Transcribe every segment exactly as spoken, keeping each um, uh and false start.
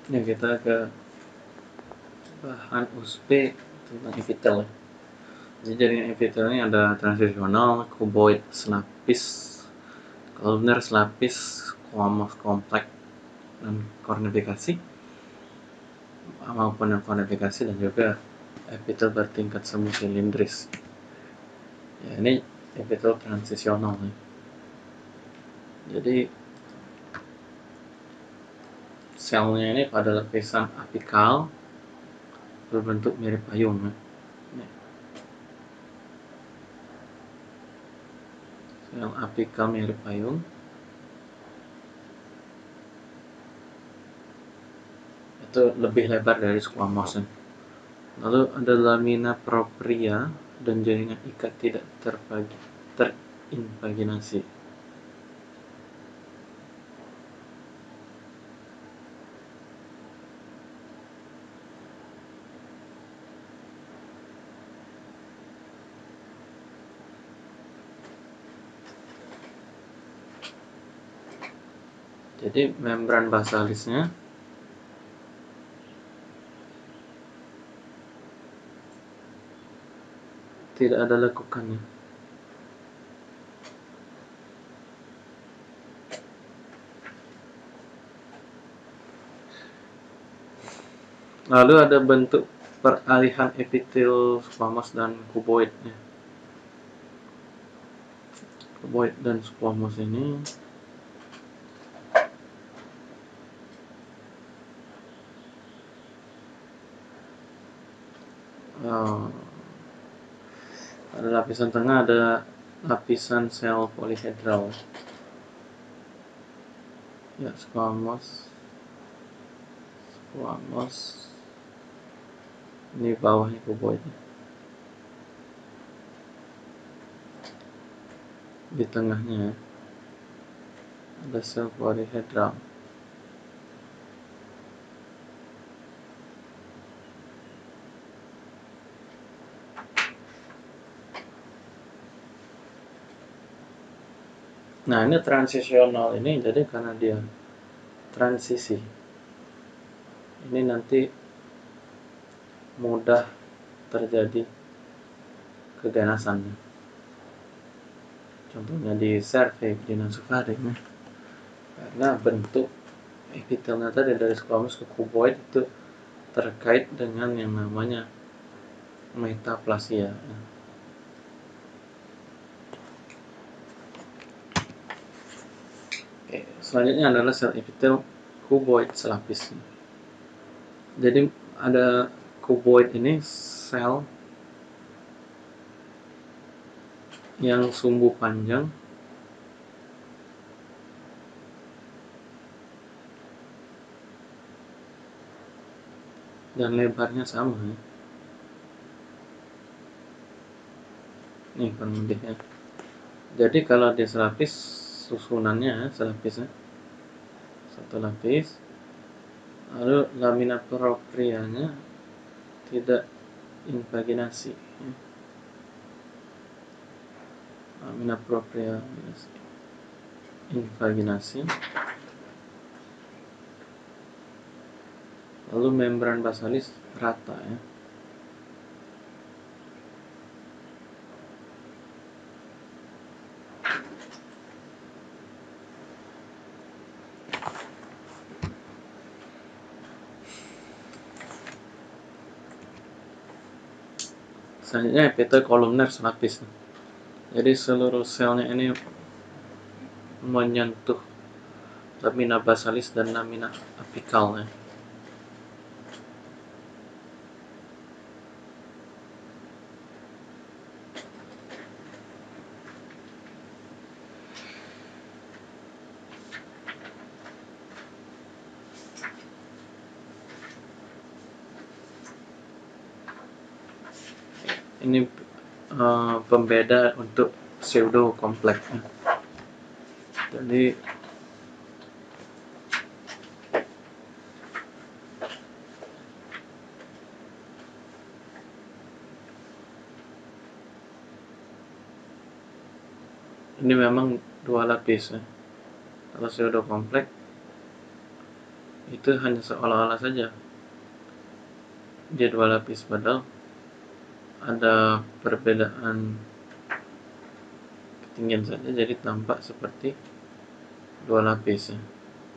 Ini kita ke bahan U S P tentang epitel. Jadi jaringan epitel ini ada transisional, cuboid selapis, columnar selapis, squamous kompleks, dan kornifikasi maupun non kornifikasi, dan juga epitel bertingkat semu silindris. Ya, ini epitel transisional nih. Jadi selnya ini pada lapisan apikal berbentuk mirip payung. Nih. Sel apikal mirip payung. Itu lebih lebar dari squamous. Lalu ada lamina propria dan jaringan ikat tidak terbagi, terinvaginasi. Jadi membran basalisnya tidak ada lekukannya. Lalu ada bentuk peralihan epitel squamous dan cuboidnya. Cuboid dan squamous ini uh, pada lapisan tengah ada lapisan sel polihedral. Ya, squamous, squamous. Ini bawahnya cuboidnya. Di tengahnya ada sel polihedral. Nah, ini transisional ini jadi karena dia transisi. Ini nanti mudah terjadi keganasannya. Contohnya di cervix, di nasofaring. Karena bentuk epitelnya tadi dari squamous ke cuboid itu terkait dengan yang namanya metaplasia. Oke, selanjutnya adalah sel epitel cuboid selapis. Jadi ada cuboid ini sel yang sumbu panjang dan lebarnya sama. Nih kurang lebihnya. Jadi kalau dia selapis, susunannya selapisnya satu lapis, lalu lamina proprianya tidak invaginasi. Lamina propria invaginasi. Lalu membran basalis rata ya. Selanjutnya epitel kolumner selapis. Jadi seluruh selnya ini menyentuh lamina basalis dan lamina apikalnya. Ini uh, pembeda untuk pseudo kompleks. Jadi ini memang dua lapis ya. Kalau pseudo kompleks itu hanya seolah-olah saja dia dua lapis, padahal ada perbedaan ketinggian saja, jadi tampak seperti dua lapis ya.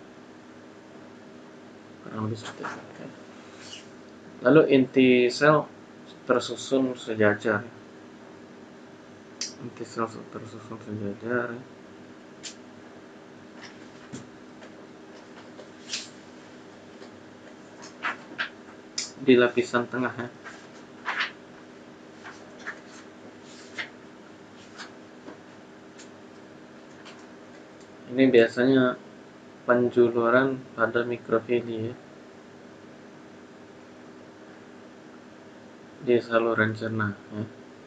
Kurang lebih seperti itu. Lalu inti sel tersusun sejajar. Inti sel tersusun sejajar. Di lapisan tengah ya. Ini biasanya penjuluran pada mikrofili ya. Di saluran cerna ya.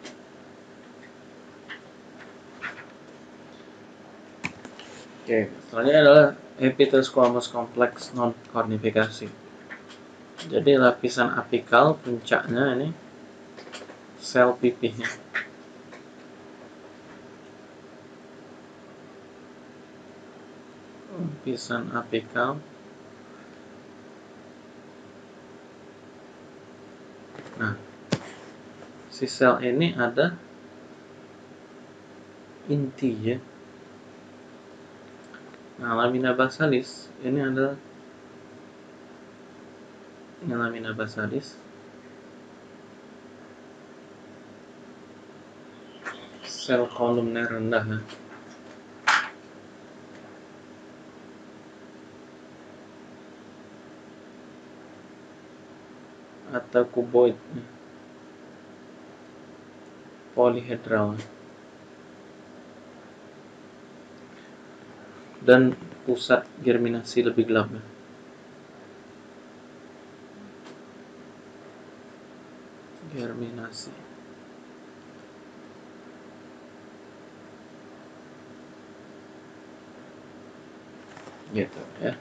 Oke, selanjutnya adalah epithelial squamous complex non kornifikasi. Jadi lapisan apikal puncaknya ini sel pipihnya. Lapisan apikal. Nah, si sel ini ada inti ya. Nah, lamina basalis ini adalah ini lamina basalis. Sel kolumner rendah ya. Atau kuboid ya. Polihedral dan pusat germinasi lebih gelap ya. Germinasi gitu ya.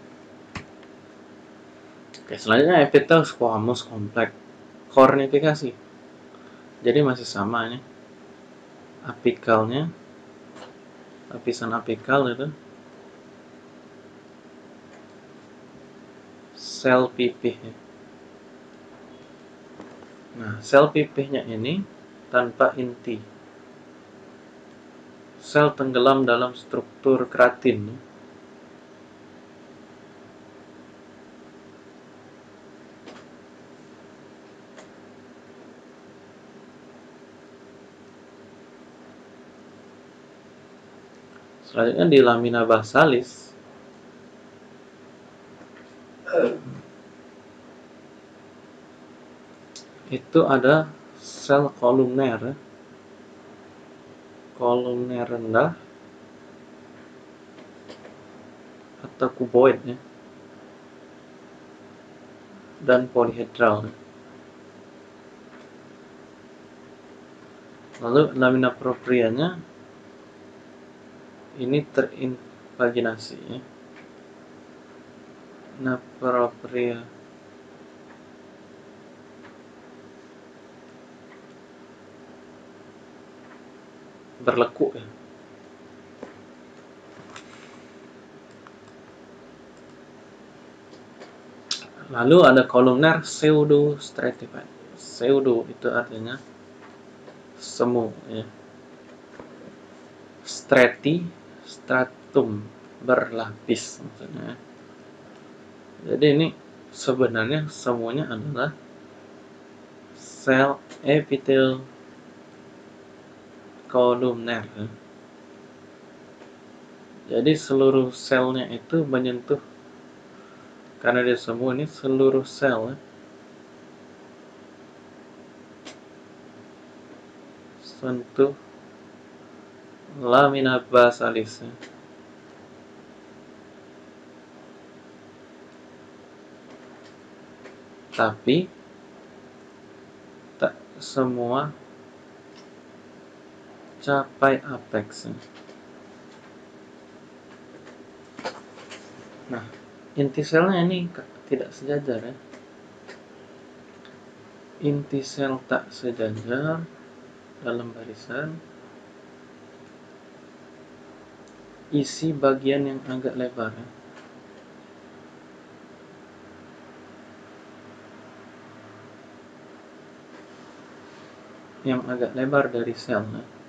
Oke, selanjutnya epithelial squamous complex kornifikasi. Jadi masih sama ini apikalnya, lapisan apikal itu sel pipih ya. Nah, sel pipihnya ini tanpa inti, sel tenggelam dalam struktur keratin ya. Selanjutnya di lamina basalis itu ada sel kolumner, kolumner rendah atau kuboid ya, dan polihedral. Lalu lamina proprianya ini terinvaginasi ya. Nah, propria berlekuk ya. Lalu ada kolumner pseudo stratified. Pseudo itu artinya semu ya. Strati, stratum, berlapis maksudnya. Jadi ini sebenarnya semuanya adalah sel epithelial kolumner. Jadi seluruh selnya itu menyentuh, karena dia semua ini seluruh sel sentuh lamina basalis. Tapi tak semua capai apex. Nah, inti selnya ini tidak sejajar ya. Inti sel tak sejajar dalam barisan. Isi bagian yang agak lebar ya. yang agak lebar dari sel. Nah,